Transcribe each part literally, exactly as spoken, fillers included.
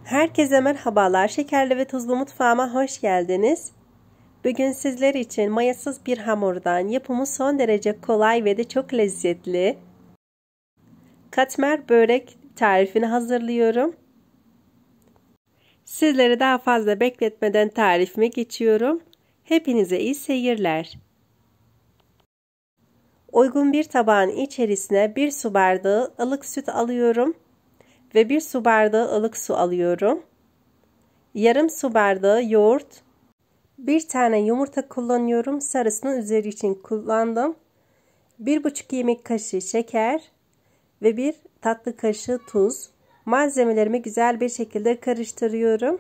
Herkese merhabalar. Şekerli ve tuzlu mutfağıma hoş geldiniz. Bugün sizler için mayasız bir hamurdan yapımı son derece kolay ve de çok lezzetli katmer börek tarifini hazırlıyorum. Sizleri daha fazla bekletmeden tarifime geçiyorum. Hepinize iyi seyirler. Uygun bir tabağın içerisine bir su bardağı ılık süt alıyorum ve bir su bardağı ılık su alıyorum. Yarım su bardağı yoğurt, bir tane yumurta kullanıyorum. Sarısını üzeri için kullandım. Bir buçuk yemek kaşığı şeker ve bir tatlı kaşığı tuz. Malzemelerimi güzel bir şekilde karıştırıyorum.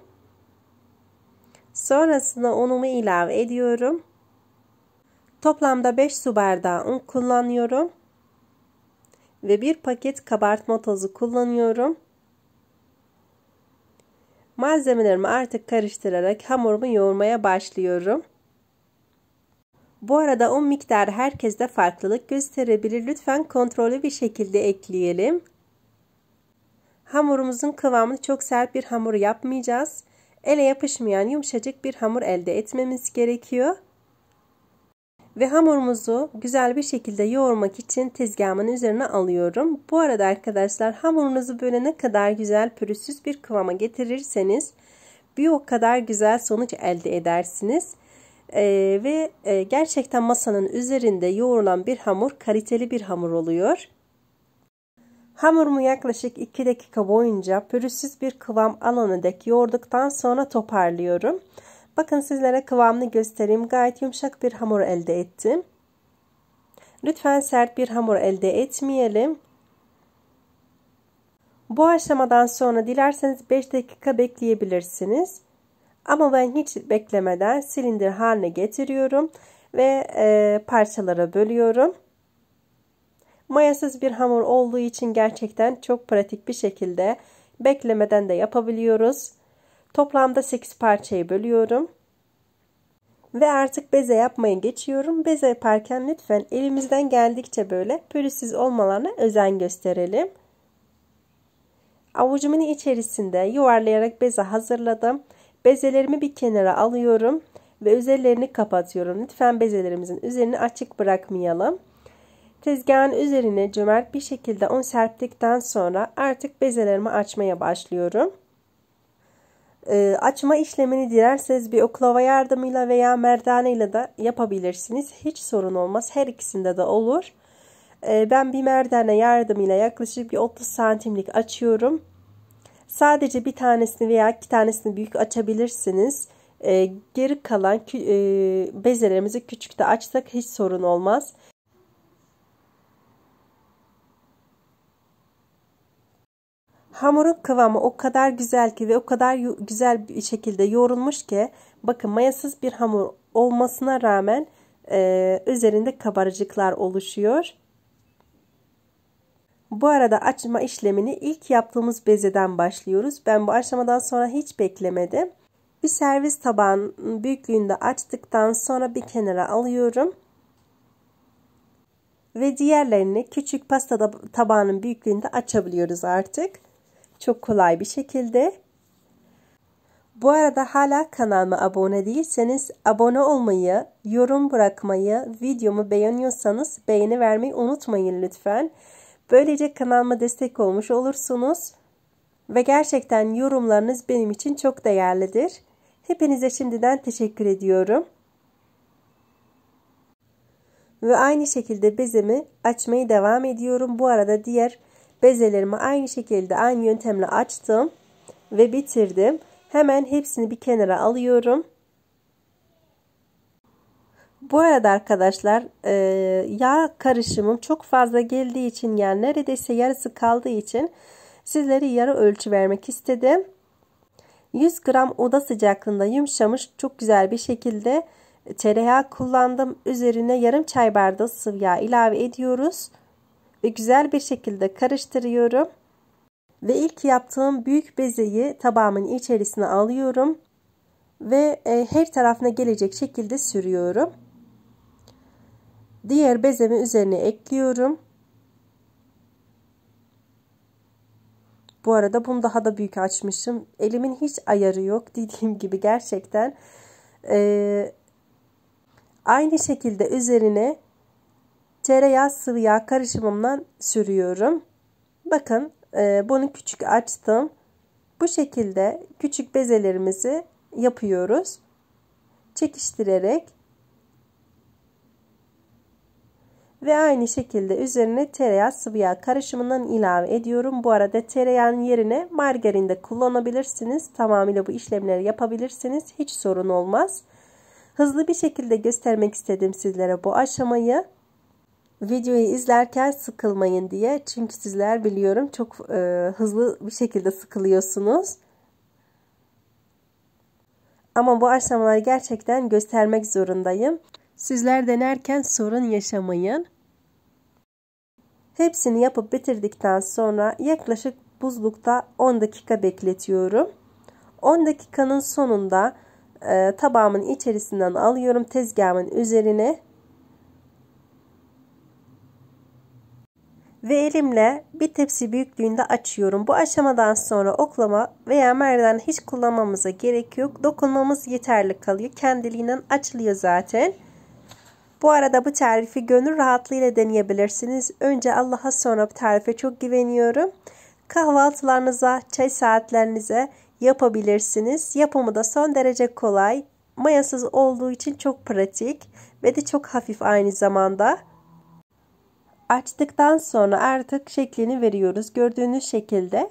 Sonrasında unumu ilave ediyorum. Toplamda beş su bardağı un kullanıyorum. Ve bir paket kabartma tozu kullanıyorum. Malzemelerimi artık karıştırarak hamurumu yoğurmaya başlıyorum. Bu arada un miktarı herkeste farklılık gösterebilir. Lütfen kontrollü bir şekilde ekleyelim. Hamurumuzun kıvamını çok sert bir hamur yapmayacağız. Ele yapışmayan yumuşacık bir hamur elde etmemiz gerekiyor. Ve hamurumuzu güzel bir şekilde yoğurmak için tezgahımın üzerine alıyorum. Bu arada arkadaşlar hamurunuzu böyle ne kadar güzel pürüzsüz bir kıvama getirirseniz bir o kadar güzel sonuç elde edersiniz. Ee, ve e, gerçekten masanın üzerinde yoğrulan bir hamur kaliteli bir hamur oluyor. Hamurumu yaklaşık iki dakika boyunca pürüzsüz bir kıvam alana dek yoğurduktan sonra toparlıyorum. Bakın sizlere kıvamını göstereyim. Gayet yumuşak bir hamur elde ettim. Lütfen sert bir hamur elde etmeyelim. Bu aşamadan sonra dilerseniz beş dakika bekleyebilirsiniz. Ama ben hiç beklemeden silindir haline getiriyorum ve e, parçalara bölüyorum. Mayasız bir hamur olduğu için gerçekten çok pratik bir şekilde beklemeden de yapabiliyoruz. Toplamda sekiz parçayı bölüyorum. Ve artık beze yapmaya geçiyorum. Beze yaparken lütfen elimizden geldikçe böyle pürüzsüz olmalarına özen gösterelim. Avucumun içerisinde yuvarlayarak beze hazırladım. Bezelerimi bir kenara alıyorum ve üzerlerini kapatıyorum. Lütfen bezelerimizin üzerini açık bırakmayalım. Tezgahın üzerine cömert bir şekilde un serptikten sonra artık bezelerimi açmaya başlıyorum. Ee, açma işlemini dilerseniz bir oklava yardımıyla veya merdane ile de yapabilirsiniz. Hiç sorun olmaz. Her ikisinde de olur. Ee, ben bir merdane yardımıyla yaklaşık bir otuz santimlik açıyorum. Sadece bir tanesini veya iki tanesini büyük açabilirsiniz. Ee, geri kalan e, bezelerimizi küçük de açsak hiç sorun olmaz. Hamurun kıvamı o kadar güzel ki ve o kadar güzel bir şekilde yoğrulmuş ki bakın mayasız bir hamur olmasına rağmen e, üzerinde kabarcıklar oluşuyor. Bu arada açma işlemini ilk yaptığımız bezeden başlıyoruz. Ben bu aşamadan sonra hiç beklemedim. Bir servis tabağının büyüklüğünde açtıktan sonra bir kenara alıyorum. Ve diğerlerini küçük pasta tabağının büyüklüğünde açabiliyoruz artık. Çok kolay bir şekilde. Bu arada hala kanalıma abone değilseniz abone olmayı, yorum bırakmayı, videomu beğeniyorsanız beğeni vermeyi unutmayın lütfen. Böylece kanalıma destek olmuş olursunuz. Ve gerçekten yorumlarınız benim için çok değerlidir. Hepinize şimdiden teşekkür ediyorum. Ve aynı şekilde bezemi açmaya devam ediyorum. Bu arada diğer bezelerimi aynı şekilde aynı yöntemle açtım ve bitirdim. Hemen hepsini bir kenara alıyorum. Bu arada arkadaşlar e, yağ karışımım çok fazla geldiği için, yani neredeyse yarısı kaldığı için sizlere yarı ölçü vermek istedim. yüz gram oda sıcaklığında yumuşamış çok güzel bir şekilde tereyağı kullandım. Üzerine yarım çay bardağı sıvı yağ ilave ediyoruz. Ve güzel bir şekilde karıştırıyorum. Ve ilk yaptığım büyük bezeyi tabağımın içerisine alıyorum. Ve e, her tarafına gelecek şekilde sürüyorum. Diğer bezemi üzerine ekliyorum. Bu arada bunu daha da büyük açmışım. Elimin hiç ayarı yok. Dediğim gibi gerçekten. Ee, aynı şekilde üzerine tereyağı sıvı yağ karışımımdan sürüyorum. Bakın e, bunu küçük açtım. Bu şekilde küçük bezelerimizi yapıyoruz. Çekiştirerek ve aynı şekilde üzerine tereyağı sıvı yağ karışımından ilave ediyorum. Bu arada tereyağının yerine margarin de kullanabilirsiniz. Tamamıyla bu işlemleri yapabilirsiniz. Hiç sorun olmaz. Hızlı bir şekilde göstermek istedim sizlere bu aşamayı. Videoyu izlerken sıkılmayın diye. Çünkü sizler biliyorum çok e, hızlı bir şekilde sıkılıyorsunuz. Ama bu aşamaları gerçekten göstermek zorundayım. Sizler denerken sorun yaşamayın. Hepsini yapıp bitirdikten sonra yaklaşık buzlukta on dakika bekletiyorum. on dakikanın sonunda e, tabağımın içerisinden alıyorum tezgahımın üzerine. Ve elimle bir tepsi büyüklüğünde açıyorum. Bu aşamadan sonra oklama veya merdan hiç kullanmamıza gerek yok. Dokunmamız yeterli kalıyor. Kendiliğinden açılıyor zaten. Bu arada bu tarifi gönül rahatlığıyla deneyebilirsiniz. Önce Allah'a, sonra bu tarife çok güveniyorum. Kahvaltılarınıza, çay saatlerinize yapabilirsiniz. Yapımı da son derece kolay. Mayasız olduğu için çok pratik ve de çok hafif aynı zamanda. Açtıktan sonra artık şeklini veriyoruz. Gördüğünüz şekilde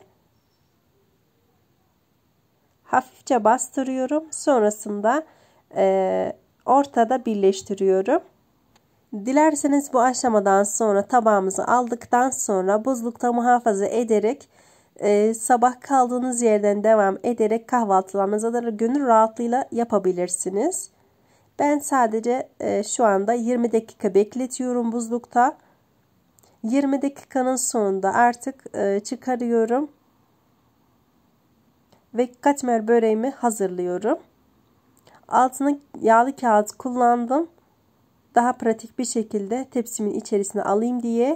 hafifçe bastırıyorum. Sonrasında e, ortada birleştiriyorum. Dilerseniz bu aşamadan sonra tabağımızı aldıktan sonra buzlukta muhafaza ederek e, sabah kaldığınız yerden devam ederek kahvaltılarınızı da gönül rahatlığıyla yapabilirsiniz. Ben sadece e, şu anda yirmi dakika bekletiyorum buzlukta. yirmi dakikanın sonunda artık e, çıkarıyorum ve katmer böreğimi hazırlıyorum. Altına yağlı kağıt kullandım. Daha pratik bir şekilde tepsimin içerisine alayım diye.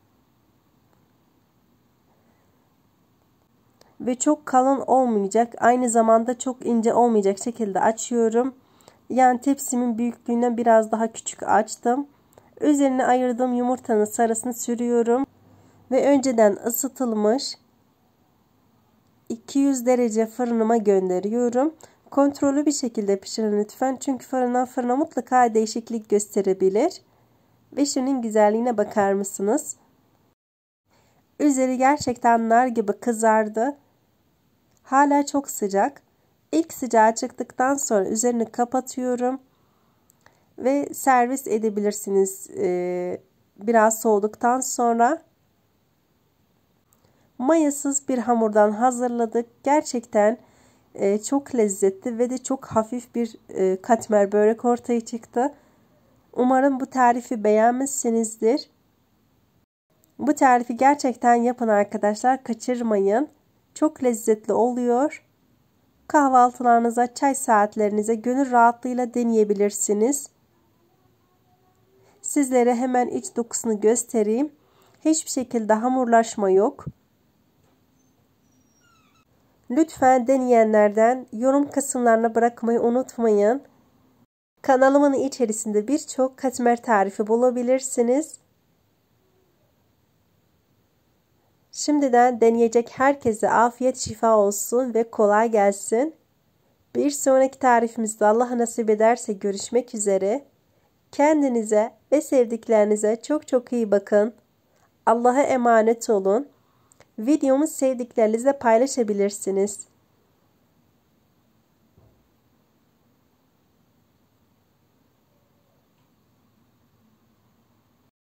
Ve çok kalın olmayacak, aynı zamanda çok ince olmayacak şekilde açıyorum. Yani tepsimin büyüklüğünden biraz daha küçük açtım. Üzerine ayırdığım yumurtanın sarısını sürüyorum. Ve önceden ısıtılmış iki yüz derece fırınıma gönderiyorum. Kontrollü bir şekilde pişirin lütfen. Çünkü fırından fırına mutlaka değişiklik gösterebilir. Ve şunun güzelliğine bakar mısınız? Üzeri gerçekten nar gibi kızardı. Hala çok sıcak. İlk sıcağı çıktıktan sonra üzerini kapatıyorum. Ve servis edebilirsiniz. Ee, biraz soğuduktan sonra. Mayasız bir hamurdan hazırladık. Gerçekten e, çok lezzetli ve de çok hafif bir e, katmer börek ortaya çıktı. Umarım bu tarifi beğenmişsinizdir. Bu tarifi gerçekten yapın arkadaşlar. Kaçırmayın. Çok lezzetli oluyor. Kahvaltılarınıza, çay saatlerinize gönül rahatlığıyla deneyebilirsiniz. Sizlere hemen iç dokusunu göstereyim. Hiçbir şekilde hamurlaşma yok. Lütfen deneyenlerden yorum kısımlarına bırakmayı unutmayın. Kanalımın içerisinde birçok katmer tarifi bulabilirsiniz. Şimdiden deneyecek herkese afiyet şifa olsun ve kolay gelsin. Bir sonraki tarifimizde Allah nasip ederse görüşmek üzere. Kendinize ve sevdiklerinize çok çok iyi bakın. Allah'a emanet olun. Videomu sevdiklerinizle paylaşabilirsiniz.